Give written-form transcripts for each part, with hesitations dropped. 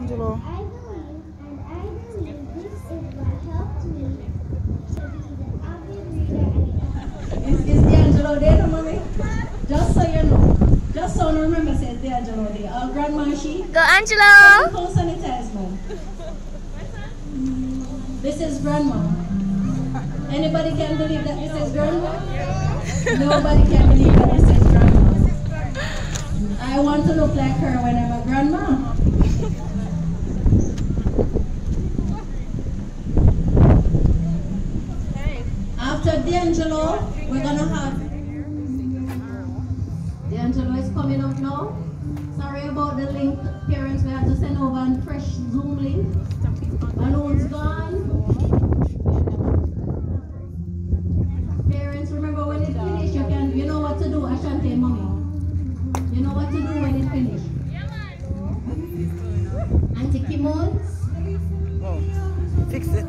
D'Angelo. Is D'Angelo there, no, mommy? Just so you know. Just so you remember, says D'Angelo there. Grandma, she. Go, Angelo! Phone sanitize, man. This is Grandma. Anybody can believe that this is Grandma? Nobody can believe that this is Grandma. I want to look like her when I'm a grandma. After D'Angelo, we're gonna have D'Angelo is coming up now. Sorry about the link, parents. We have to send over a fresh Zoom link. Balloon's gone. Parents, remember when it finished, you know what to do, Ashanti and Mommy. You know what to do when it finished. Auntie Kimons. Oh, fix it.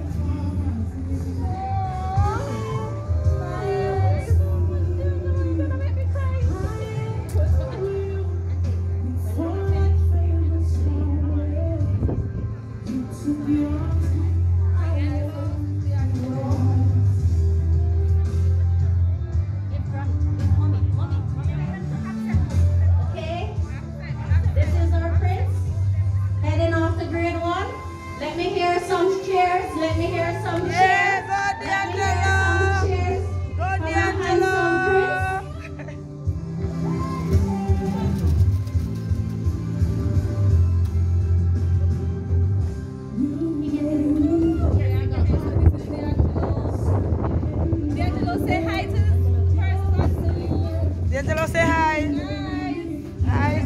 D'Angelo, say hi. Hi.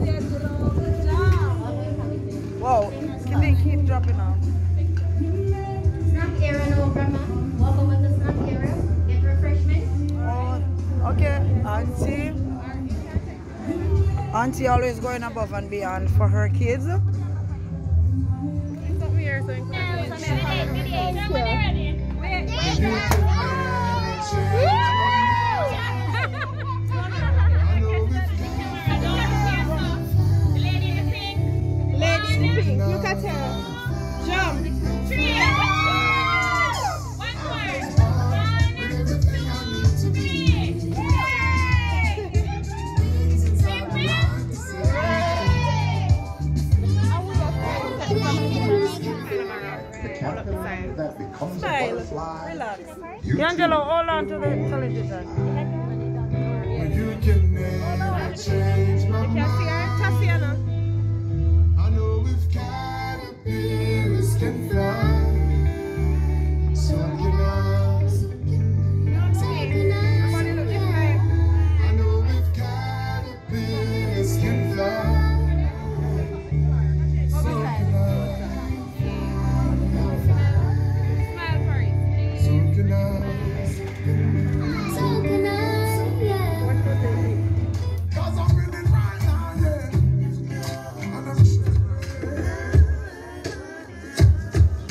Whoa, keep dropping off. Snack area now, Grandma. Welcome to the snack area. Get refreshment. Oh, okay, Auntie. Auntie always going above and beyond for her kids. Look at her. Jump. 3. 1 more. 1, 2, 3. Smile. Relax. D'Angelo, hold on to the television. You can never change my mind. Tatiana. I know if caterpillars can fly, so can I. I know if caterpillars can fly, so can I. Smile for it. So can I. Cause I'm winning right now, yeah. And I'm sure.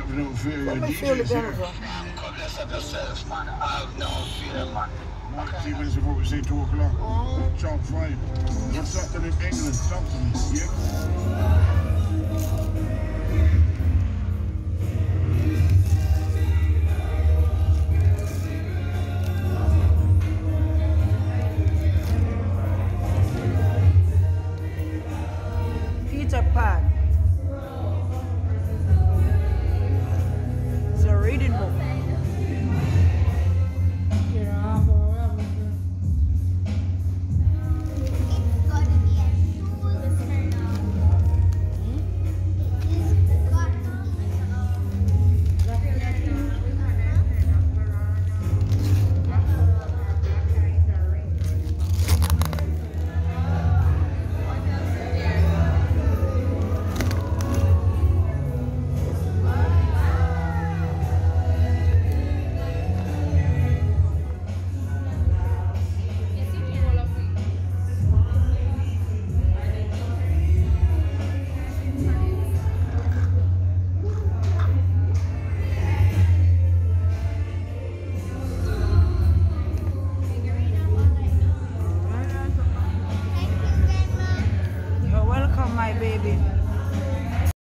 no fear. Let me DJ feel the here. benefit. God bless yourself, man. I have no fear, man. 2 minutes before we say 2 o'clock. Sharp 5. What's happening in England? Talk to me. Yeah?